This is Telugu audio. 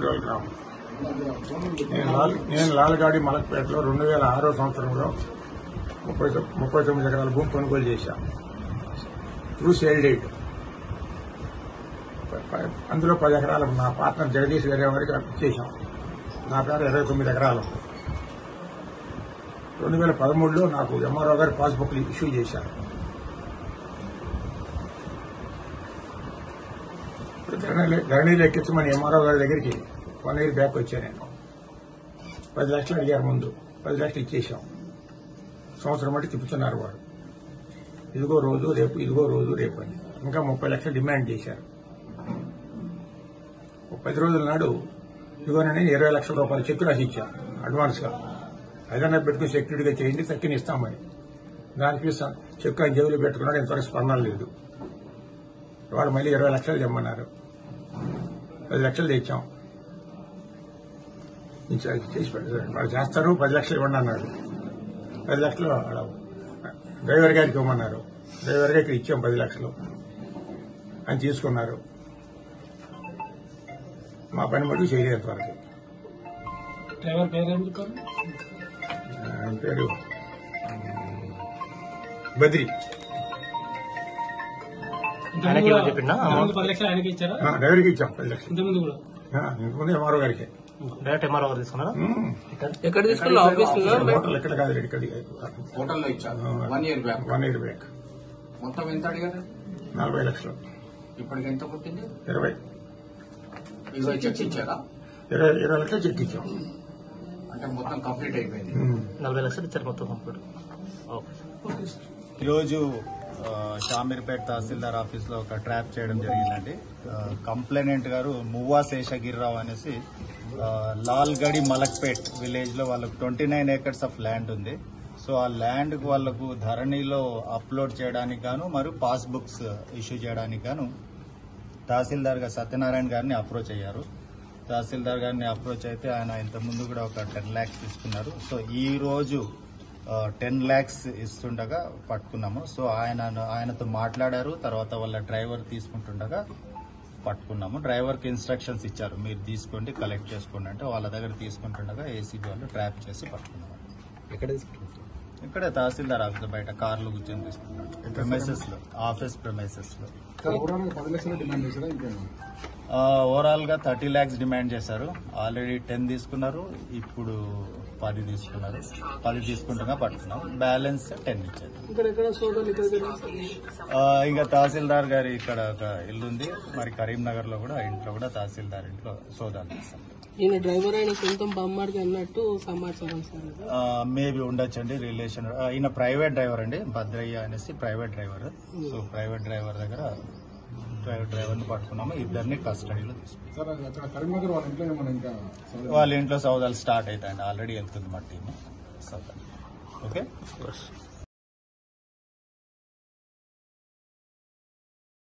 చిప్పుడోల్ గ్రామం. నేను లాల్గాడి మలక్పేటలో 2006 సంవత్సరంలో 39 ఎకరాల భూమి కొనుగోలు చేశాను. Through sale deed. అందులో 10 ఎకరాలు నా పార్ట్నర్ జగదీష్ వేరే వారికి ఇచ్చేశాం. నా పేరు 29 ఎకరాలు. 2013లో నాకు ఎంఆర్ఓ గారు పాస్బుక్లు ఇష్యూ చేశారు. ధరణిలో ఎక్కించమని ఎంఆర్ఓ గారి దగ్గరికి 1 year బ్యాక్ వచ్చాను. నేను 10 లక్షలు అడిగారు. ముందు 10 లక్షలు ఇచ్చేశాం. సంవత్సరం బట్టి తిప్పుతున్నారు వాడు. ఇదిగో రోజు రేపు, ఇదిగో రోజు రేపు అని. ఇంకా 30 లక్షలు డిమాండ్ చేశారు. 10 రోజుల నాడు ఇదిగోనని 20 లక్షల రూపాయలు చెక్ రాసి ఇచ్చాను అడ్వాన్స్ గా. ఏదైనా పెట్టుకుని సెక్యూరిటీగా చేయండి, తక్కిని ఇస్తామని. దానికి చెక్ ఆయన జేబులో పెట్టుకున్నాడు. ఇంతవరకు స్పందన లేదు. వాళ్ళు మళ్ళీ 20 లక్షలు తెమ్మన్నారు. 10 లక్షలు తెచ్చాం. చేసి పెట్టారు. వాళ్ళు చేస్తారు, 10 లక్షలు ఇవ్వండి అన్నారు. 10 లక్షలు డ్రైవర్ గారికి ఇవ్వమన్నారు. డ్రైవర్ గారికి ఇచ్చాం 10 లక్షలు అని తీసుకున్నారు. మా పని మటుకు చేయలేదు వరకు. ఆయన పేరు బద్రి. డ్రైవర్కి ఇచ్చాం 10 లక్షలు. ఇంతకుముందు ఎంఆర్ఓ గారికి. ఎక్కడ తీసుకున్నా? హోటల్ ఎక్కడ కాదు, ఇక్కడ హోటల్లో ఇచ్చారు. 1 year బ్యాక్. 1 year back. మొత్తం ఎంత అడిగారు? 40 లక్షలు. ఇప్పటికి ఎంత పుట్టింది? 20 చెక్ ఇచ్చారా? 20 లక్షలు చెక్ ఇచ్చాం. అంటే మొత్తం కంప్లీట్ అయిపోయింది. 40 లక్షలు ఇచ్చారు మొత్తం కంప్లీట్. ఈరోజు షామీర్పేట తహసీల్దార్ ఆఫీస్ లో ఒక ట్రాప్ చేయడం జరిగిందండి. కంప్లైనెంట్ గారు మువ్వా శేషగిరిరావు అనేసి లాల్గడి మలక్పేట్ విలేజ్ లో వాళ్ళకు 29 acres ఆఫ్ ల్యాండ్ ఉంది. సో ఆ ల్యాండ్ కు వాళ్లకు ధరణిలో అప్లోడ్ చేయడానికి గాను మరియు పాస్బుక్స్ ఇష్యూ చేయడానికి గాను తహసీల్దార్ గారు సత్యనారాయణ గారిని అప్రోచ్ అయ్యారు. తహసీల్దార్ గారిని అప్రోచ్ అయితే ఆయన ఇంత ముందు కూడా ఒక 10 lakhs తీసుకున్నారు. సో ఈ రోజు 10 lakhs ఇస్తుండగా పట్టుకున్నాము. సో ఆయనతో మాట్లాడారు. తర్వాత వాళ్ళ డ్రైవర్ తీసుకుంటుండగా పట్టుకున్నాము. డ్రైవర్ కి ఇన్స్ట్రక్షన్స్ ఇచ్చారు, మీరు తీసుకోండి, కలెక్ట్ చేసుకోండి అంటే వాళ్ళ దగ్గర తీసుకుంటుండగా ఏసీబీ వాళ్ళు ట్రాప్ చేసి పట్టుకున్నాము. ఎక్కడ తీసుకుంటారు? ఇక్కడే తహసీల్దార్ ఆఫీస్ బయట కార్లు కూర్చొని తీసుకున్నాడు. ప్రెమైసెస్ లో, ఆఫీస్ ప్రెమైసెస్ లో. ఓవరాల్ గా 30 lakhs డిమాండ్ చేశారు. ఆల్రెడీ 10 తీసుకున్నారు. ఇప్పుడు 10 తీసుకున్నారు. 10 తీసుకుంటున్నా పట్టుకున్నాం. బ్యాలెన్స్ 10 ఇచ్చారు. ఇంకా తహసీల్దార్ గారి ఇక్కడ ఒక ఇల్లు ఉంది. మరి కరీంనగర్ లో కూడా ఇంట్లో కూడా తహసీల్దార్ ఇంట్లో సోదాలు చేస్తాం. ఈయన డ్రైవర్ అయిన సొంతం బొమ్మడికి అన్నట్టు సమాచారం సార్. మేబీ ఉండొచ్చండి రిలేషన్. ఈయన ప్రైవేట్ డ్రైవర్ అండి, భద్రయ్య అనేసి private driver. So private driver దగ్గర డ్రైవర్ ని పట్టుకున్నాము. ఇద్దరిని కస్టడీలో తీసుకున్నాం. వాళ్ళ ఇంట్లో సౌదాలు స్టార్ట్ అవుతాయండి. ఆల్రెడీ వెళ్తుంది మా టీమ్ సౌదాలు. ఓకే.